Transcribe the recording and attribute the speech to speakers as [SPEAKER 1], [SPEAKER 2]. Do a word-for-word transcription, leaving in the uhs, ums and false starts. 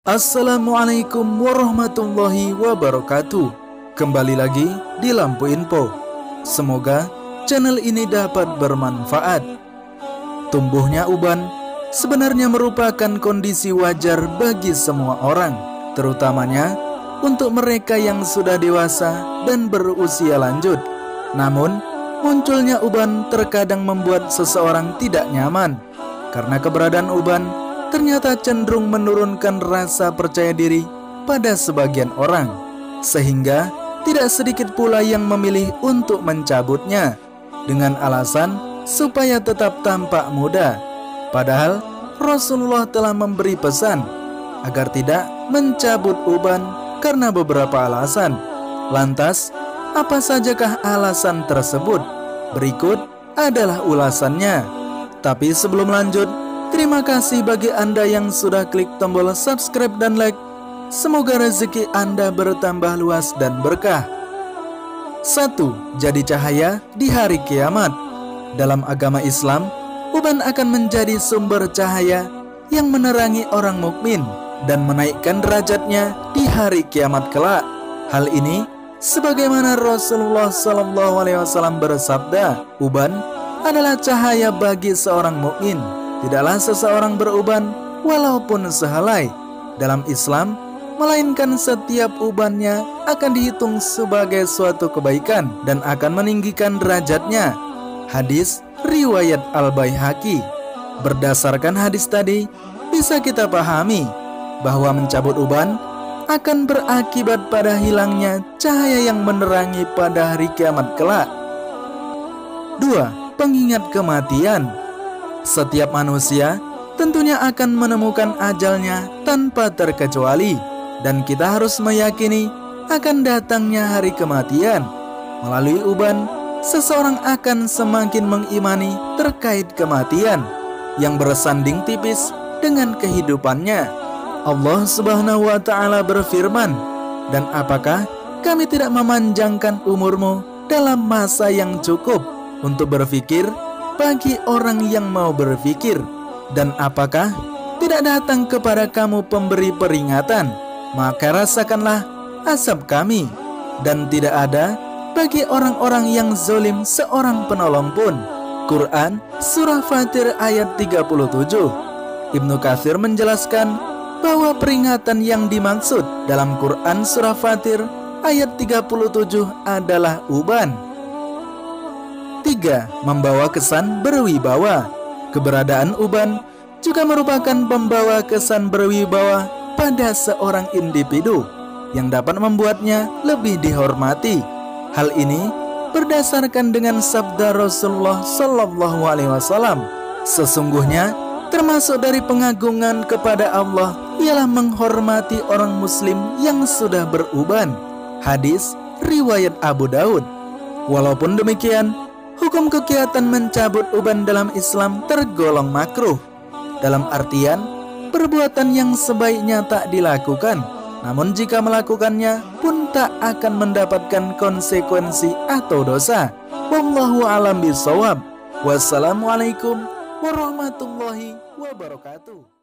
[SPEAKER 1] Assalamualaikum warahmatullahi wabarakatuh. Kembali lagi di Lampu Info. Semoga channel ini dapat bermanfaat. Tumbuhnya uban sebenarnya merupakan kondisi wajar bagi semua orang, terutamanya untuk mereka yang sudah dewasa dan berusia lanjut. Namun, munculnya uban terkadang membuat seseorang tidak nyaman, karena keberadaan uban ternyata cenderung menurunkan rasa percaya diri pada sebagian orang, sehingga tidak sedikit pula yang memilih untuk mencabutnya dengan alasan supaya tetap tampak muda. Padahal Rasulullah telah memberi pesan agar tidak mencabut uban karena beberapa alasan. Lantas, apa sajakah alasan tersebut? Berikut adalah ulasannya. Tapi sebelum lanjut, terima kasih bagi Anda yang sudah klik tombol subscribe dan like. Semoga rezeki Anda bertambah luas dan berkah. Satu. Jadi cahaya di hari kiamat. Dalam agama Islam, uban akan menjadi sumber cahaya yang menerangi orang mukmin dan menaikkan derajatnya di hari kiamat kelak. Hal ini sebagaimana Rasulullah shallallahu alaihi wasallam bersabda, uban adalah cahaya bagi seorang mukmin. Tidaklah seseorang beruban walaupun sehelai dalam Islam, melainkan setiap ubannya akan dihitung sebagai suatu kebaikan dan akan meninggikan derajatnya. Hadis riwayat Al-Baihaqi. Berdasarkan hadis tadi, bisa kita pahami bahwa mencabut uban akan berakibat pada hilangnya cahaya yang menerangi pada hari kiamat kelak. Dua. Pengingat kematian. Setiap manusia tentunya akan menemukan ajalnya tanpa terkecuali, dan kita harus meyakini akan datangnya hari kematian. Melalui uban, seseorang akan semakin mengimani terkait kematian yang bersanding tipis dengan kehidupannya. Allah Subhanahu wa Ta'ala berfirman, "Dan apakah kami tidak memanjangkan umurmu dalam masa yang cukup untuk berpikir bagi orang yang mau berpikir? Dan apakah tidak datang kepada kamu pemberi peringatan? Maka rasakanlah azab kami, dan tidak ada bagi orang-orang yang zalim seorang penolong pun." Quran Surah Fatir ayat tiga puluh tujuh. Ibnu Katsir menjelaskan bahwa peringatan yang dimaksud dalam Quran Surah Fatir ayat tiga puluh tujuh adalah uban. Tiga. Membawa kesan berwibawa. Keberadaan uban juga merupakan pembawa kesan berwibawa pada seorang individu yang dapat membuatnya lebih dihormati. Hal ini berdasarkan dengan sabda Rasulullah Shallallahu Alaihi Wasallam, "Sesungguhnya termasuk dari pengagungan kepada Allah ialah menghormati orang muslim yang sudah beruban." Hadis riwayat Abu Daud. Walaupun demikian, hukum kegiatan mencabut uban dalam Islam tergolong makruh, dalam artian perbuatan yang sebaiknya tak dilakukan, namun jika melakukannya pun tak akan mendapatkan konsekuensi atau dosa. Wallahu a'lam bishawab. Wassalamualaikum warahmatullahi wabarakatuh.